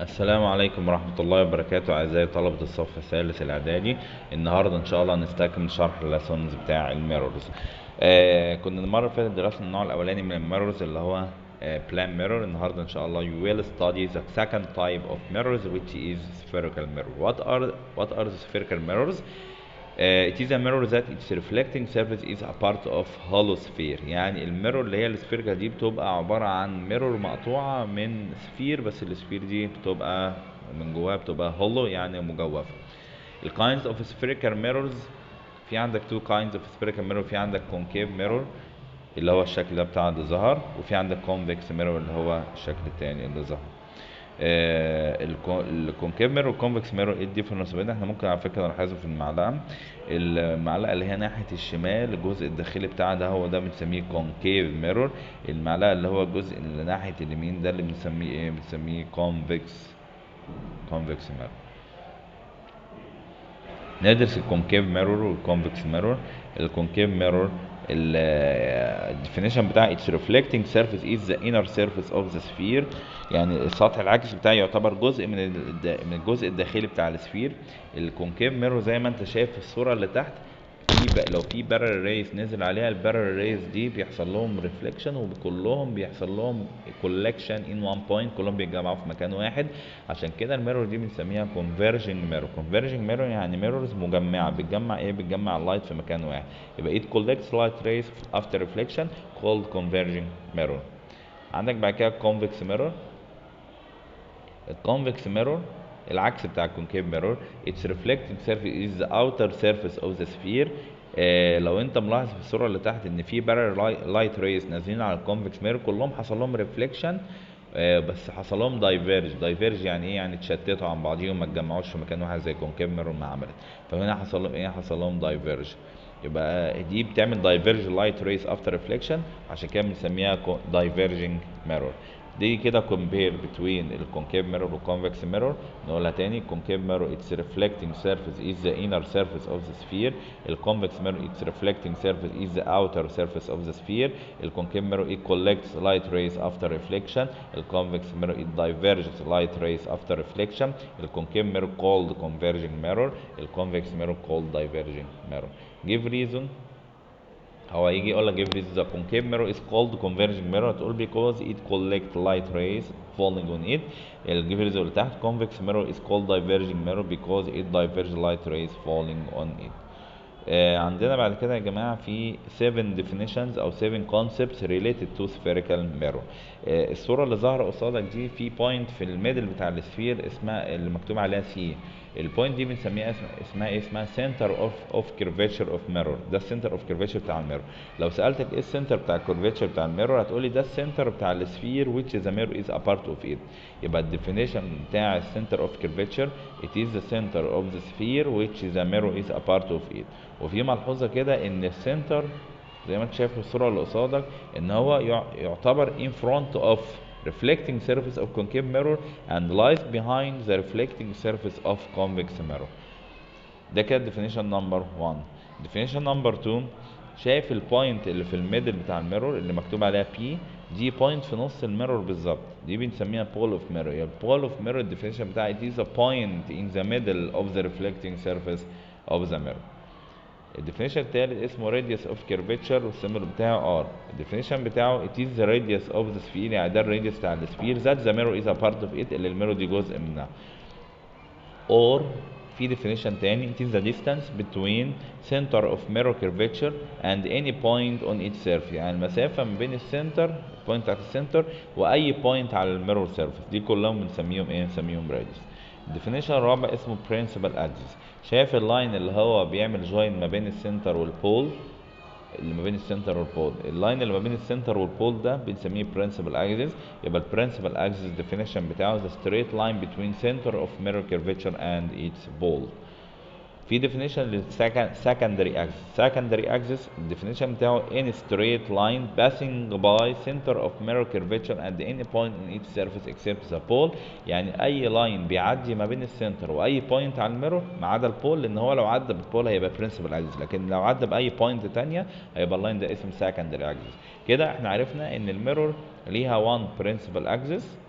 السلام عليكم ورحمة الله وبركاته أعزائي طلبة الصف الثالث الإعدادي. النهاردة إن شاء الله هنستكمل شرح الليسونز بتاع الميرورز. كنا المرة اللي فاتت درسنا النوع الأولاني من الميرورز اللي هو بلان ميرور. النهاردة إن شاء الله you will study the second type of mirrors which is spherical mirror. What are the spherical mirrors? It is a mirror that its reflecting surface is a part of hollow sphere. يعني الميرور اللي هي السفيركال دي بتبقى عبارة عن ميرور مقطوعة من سفير، بس السفير دي بتبقى من جواها بتبقى hollow يعني مجوفة. ال kinds of spherical mirrors في عندك two kinds of spherical mirror. في عندك concave mirror اللي هو الشكل ده بتاع اللي ظهر، وفي عندك convex mirror اللي هو الشكل التاني اللي ظهر. الكونكيف ميرور والكونفكس ميرور ايه الديفرنس بينهم؟ احنا ممكن على فكره نلاحظه في المعلقه اللي هي ناحيه الشمال، الجزء الداخلي بتاعها ده هو ده بنسميه كونكيف ميرور. المعلقه اللي هو الجزء اللي ناحيه اليمين ده اللي بنسميه ايه؟ بنسميه كونفكس ميرور. ندرس الكونكيف ميرور والكونفكس ميرور. الكونكيف ميرور الديفينيشن بتاع its reflecting surface is the inner surface of the sphere. يعني السطح العاكس بتاعي يعتبر جزء من الجزء الداخلي بتاع السفير. الكونكيف ميرور زي ما انت شايف في الصورة اللي تحت، لو في بارل ريز نزل عليها، البارل ريز دي بيحصل لهم ريفليكشن وكلهم بيحصل لهم كولكشن ان وان بوينت، كلهم بيتجمعوا في مكان واحد. عشان كده الميرور دي بنسميها كونفرجنج ميرور. كونفرجنج ميرور يعني ميرورز مجمعه، بتجمع ايه؟ بتجمع اللايت في مكان واحد، يبقى it collects light rays after reflection called converging mirror. عندك بعد كده convex mirror. الكونفكس ميرور العكس بتاع الكونكيف ميرور. its reflecting surface is the outer surface of the sphere. لو انت ملاحظ في الصوره اللي تحت ان في بارل لايت ريز نازلين على الكونفكس ميرور، كلهم حصل لهم ريفليكشن، بس حصل لهم دايفيرج يعني ايه؟ يعني اتشتتوا عن بعضيهم، ما اتجمعوش في مكان واحد زي الكونكيف ميرور ما عملت. فهنا حصل لهم ايه؟ حصل لهم دايفيرج. يبقى دي بتعمل دايفيرج لايت ريز افتر ريفليكشن، عشان كده بنسميها دايفيرجنج ميرور. دي كده compare between الكونكيف ميرور والكونفكس ميرور. نقولها تاني: الكونكيف ميرور its reflecting surface is the inner surface of the sphere. الكونفكس ميرور its reflecting surface is the outer surface of the sphere. الكونكيف ميرور it collects light rays after reflection. الكونفكس ميرور it diverges light rays after reflection. الكونكيف ميرور called converging mirror. الكونفكس ميرور called diverging mirror. give reason. هو هيجي يقول لك give this the concave mirror is called converging mirror، هتقول because it collect light rays falling on it. الجيف ريزون اللي تحت convex mirror is called diverging mirror because it diverge light rays falling on it. عندنا بعد كده يا جماعة في 7 definitions أو 7 concepts related to spherical mirror. الصورة اللي ظاهرة قصادك دي في point في الميدل بتاع السفير اسمها اللي مكتوب عليها سي. البوينت دي بنسميها اسمها ايه؟ اسمها center of curvature of mirror. ده السنتر اوف curvature بتاع الميرور. لو سألتك ايه السنتر بتاع الكورفيتشر بتاع الميرور، هتقولي ده السنتر بتاع السفير which the mirror is a part of it. يبقى الديفينيشن بتاع السنتر اوف curvature it is the center of the sphere which the mirror is a part of it. وفي ملحوظه كده ان السنتر زي ما انت شايف في الصوره اللي قصادك ان هو يعتبر in front of reflecting surface of concave mirror and lies behind the reflecting surface of convex mirror. ده كده definition number 1. definition number 2: شايف البوينت اللي في الميدل بتاع الميرور اللي مكتوب عليها P؟ دي بوينت في نص الميرور بالظبط، دي بنسميها pole of mirror. يعني pole of mirror الديفينيشن بتاعها it is a point in the middle of the reflecting surface of the mirror. الديفينيشن التالت اسمه radius of curvature والسيمبل بتاعه R. الديفينيشن بتاعه it is the radius of the sphere، يعني ده الراديوس بتاع السفير that the mirror is a part of it، اللي الميرور دي جزء منها. or في definition تاني it is the distance between center of mirror curvature and any point on its surface، يعني المسافة ما بين السنتر البوينت بتاعت السنتر وأي بوينت على الميرور سيرفيس، دي كلهم بنسميهم ايه؟ بنسميهم radius. الديفينيشن الرابع اسمه principal axis. شايف اللاين اللي هو بيعمل جوين ما بين السنتر والبول؟ اللي ما بين السنتر والبول، اللاين اللي ما بين السنتر والبول ده بنسميه principal axis. يبقى principal axis definition بتاعه the straight line between center of mirror curvature and its pole. في definition لل secondary axis. secondary axis definition بتاعه any straight line passing by center of mirror curvature and any point on each surface except the pole. يعني اي لاين بيعدي ما بين السنتر واي بوينت على الميرور ما عدا البول، لان هو لو عدى بالبول هيبقى principal axis، لكن لو عدى باي بوينت تانية هيبقى اللاين ده اسمه secondary axis. كده احنا عرفنا ان الميرور ليها one principal axis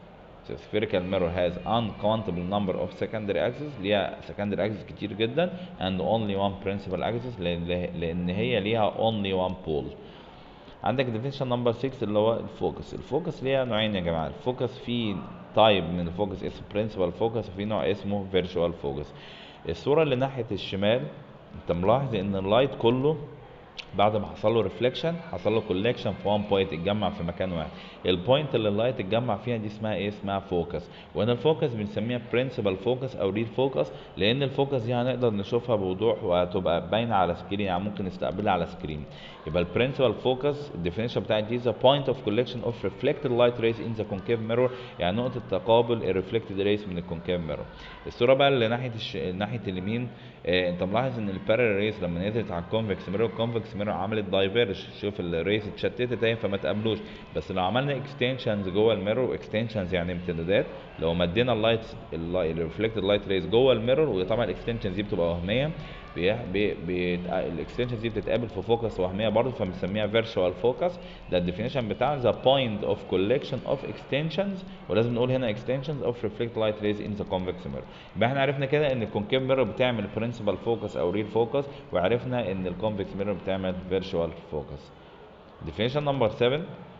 So spherical mirror has uncountable number of secondary axes، ليها secondary axes كتير جدا and only one principal axis لأن هي ليها only one pole. عندك definition number 6 اللي هو الفوكس. الفوكس ليها نوعين يا جماعة. الفوكس في تايب من الفوكس اسمه principal focus وفي نوع اسمه virtual focus. الصورة اللي ناحية الشمال انت ملاحظ ان اللايت كله بعد ما حصل له ريفليكشن حصل له كولكشن في وان بوينت، اتجمع في مكان واحد. البوينت اللي اللايت اتجمع فيها دي اسمها ايه؟ اسمها فوكس. وهنا الفوكس بنسميها برنسبل فوكس او ريل فوكس، لان الفوكس دي هنقدر نشوفها بوضوح وهتبقى باينه على سكرين، يعني ممكن نستقبلها على سكرين. يبقى البرنسبل فوكس الديفينيشن بتاعت دي ذا بوينت اوف كولكشن اوف ريفلكتد لايت ريز ان ذا كونكيف ميرور، يعني نقطه تقابل الريفلكتد ريز من الكونكيف ميرور. الصوره بقى اللي ناحيه اليمين، انت ملاحظ ان البارل ريز لما نزلت على الكونفكس ميرور، الكونفكس ميرور عملت دايفيرج، شوف الريز اتشتتت اهي فما تقابلوش. بس لو عملنا اكستنشنز جوه الميرور، اكستنشنز يعني امتدادات، لو مدينا الريفلكتد لايت ريز جوه الميرور، وطبعا الاكستنشنز دي بتبقى وهميه، الاكستنشنز دي بتتقابل في فوكس وهميه برضه فبنسميها فيرتشوال فوكس. ده الديفينيشن بتاع ذا بوينت اوف كولكشن اوف اكستنشنز، ولازم نقول هنا اكستنشنز اوف ريفلكتد لايت ريز ان ذا كونفكس ميرور. يبقى احنا عرفنا كده ان الكونكيف ميرور بتعمل برنسبل فوكس او ريل فوكس، وعرفنا ان الكونفكس ميرور بتعمل فيرتشوال فوكس. ديفينيشن نمبر 7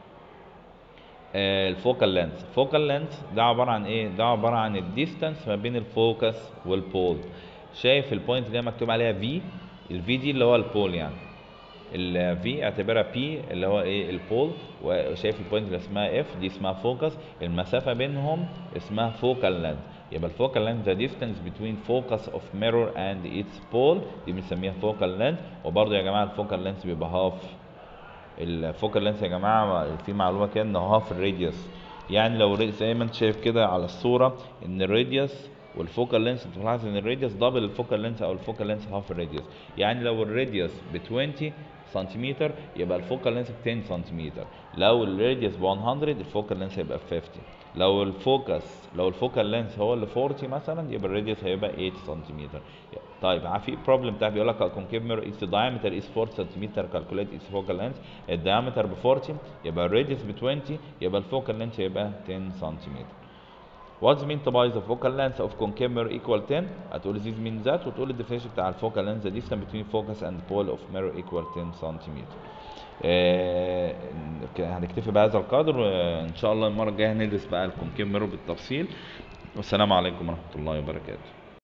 الفوكال لينث. الفوكال لينث ده عباره عن ايه؟ ده عباره عن الديستانس ما بين الفوكس والبول. شايف البوينت اللي هي مكتوب عليها في؟ الفي دي اللي هو البول، يعني الفي اعتبرها بي اللي هو ايه؟ البول. وشايف البوينت اللي اسمها اف دي اسمها فوكس، المسافه بينهم اسمها فوكال لينث. يبقى الفوكال لينث the distance between focus of mirror and its pole، دي بنسميها فوكال لينث. وبرده يا جماعه الفوكال لينث بيبقى هاف. الفوكال لينث يا جماعه في معلومه كده ان هاف الراديوس، يعني لو زي ما انت شايف كده على الصوره ان الراديوس والفوكال لينث، انت بتلاحظ ان الراديوس دبل الفوكال لينث او الفوكال لينث هاف الراديوس. يعني لو الراديوس ب 20 سنتيمتر يبقى الفوكال لينث ب 10 سنتيمتر. لو الراديوس ب 100 الفوكال لينث هيبقى ب 50. لو الفوكال لينث هو اللي 40 مثلا يبقى الراديوس هيبقى 8 سنتيمتر. طيب في بروبلم بتاع بيقول لك الكونكيف ميرور its diameter is 4 سنتيمتر calculate its focal length. الديامتر ب 40 يبقى الراديوس ب 20 يبقى الفوكال لينث يبقى 10 سنتيمتر. What's meant by the focal length of concave mirror equal 10؟ هتقول this means that، وتقول الديفينيشن بتاع الفوكال length the distance between focus and pole of mirror equal 10 سنتيمتر. هنكتفي بهذا القدر، ان شاء الله المره الجايه هندرس بقى الكونكيف ميرور بالتفصيل. والسلام عليكم ورحمه الله وبركاته.